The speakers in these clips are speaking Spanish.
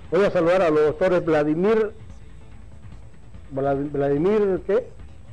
Voy a saludar a los doctores Vladimir ¿qué?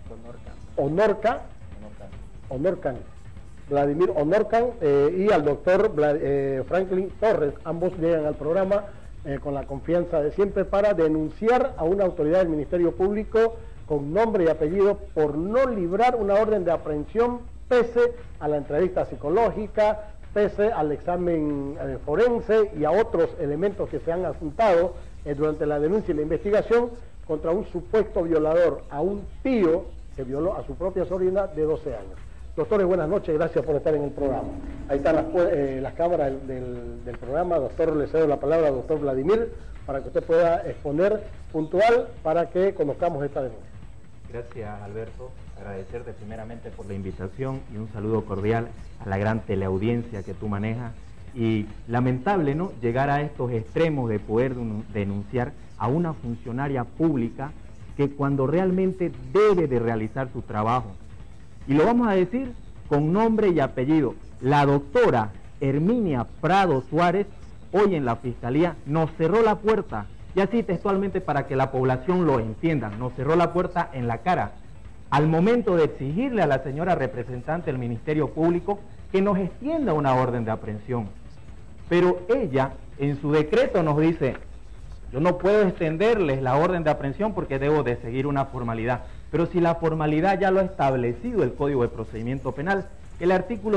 Onorcan. Vladimir Onorcan y al doctor Franklin Torres. Ambos llegan al programa con la confianza de siempre para denunciar a una autoridad del Ministerio Público con nombre y apellido por no librar una orden de aprehensión pese a la entrevista psicológica, pese al examen forense y a otros elementos que se han apuntado durante la denuncia y la investigación contra un supuesto violador, a un tío que violó a su propia sobrina de 12 años. Doctores, buenas noches, gracias por estar en el programa. Ahí están las cámaras del programa. Doctor, le cedo la palabra al doctor Vladimir para que usted pueda exponer puntual para que conozcamos esta denuncia. Gracias, Alberto. Agradecerte primeramente por la invitación y un saludo cordial a la gran teleaudiencia que tú manejas. Y lamentable, ¿no?, llegar a estos extremos de poder denunciar a una funcionaria pública que cuando realmente debe de realizar su trabajo. Y lo vamos a decir con nombre y apellido. La doctora Herminia Prado Suárez, hoy en la Fiscalía, nos cerró la puerta, y así textualmente para que la población lo entienda, nos cerró la puerta en la cara al momento de exigirle a la señora representante del Ministerio Público que nos extienda una orden de aprehensión. Pero ella, en su decreto, nos dice: yo no puedo extenderles la orden de aprehensión porque debo de seguir una formalidad. Pero si la formalidad ya lo ha establecido el Código de Procedimiento Penal, el artículo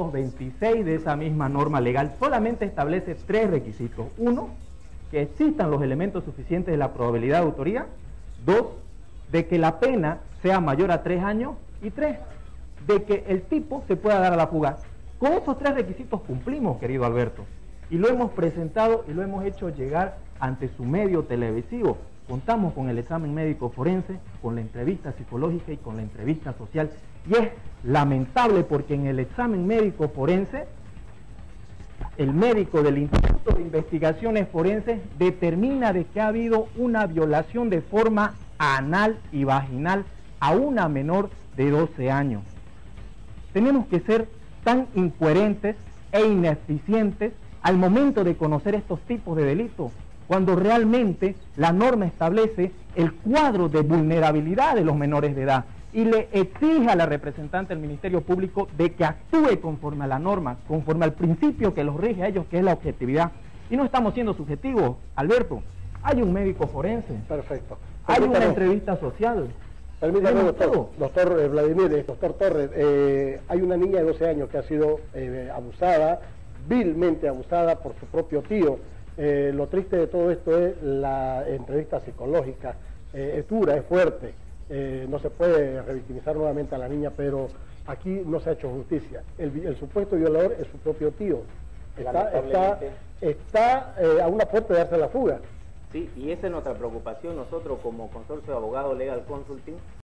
226 de esa misma norma legal solamente establece 3 requisitos. 1, que existan los elementos suficientes de la probabilidad de autoría. 2, de que la pena sea mayor a 3 años. Y 3, de que el tipo se pueda dar a la fuga. Con esos 3 requisitos cumplimos, querido Alberto, y lo hemos presentado y lo hemos hecho llegar ante su medio televisivo. Contamos con el examen médico forense, con la entrevista psicológica y con la entrevista social. Y es lamentable porque en el examen médico forense, el médico del Instituto de Investigaciones Forenses determina de que ha habido una violación de forma anal y vaginal a una menor de 12 años. Tenemos que ser tan incoherentes e ineficientes al momento de conocer estos tipos de delitos, cuando realmente la norma establece el cuadro de vulnerabilidad de los menores de edad y le exige a la representante del Ministerio Público de que actúe conforme a la norma, conforme al principio que los rige a ellos, que es la objetividad. Y no estamos siendo subjetivos, Alberto. Hay un médico forense. Perfecto. Hay una entrevista social. Permítame, doctor Vladimir, doctor Torres, hay una niña de 12 años que ha sido abusada, vilmente abusada por su propio tío. Lo triste de todo esto es la entrevista psicológica. Es dura, es fuerte. No se puede revictimizar nuevamente a la niña, pero aquí no se ha hecho justicia. El supuesto violador es su propio tío. Está a una puerta de darse la fuga. Sí, y esa es nuestra preocupación. Nosotros como Consorcio de Abogados Legal Consulting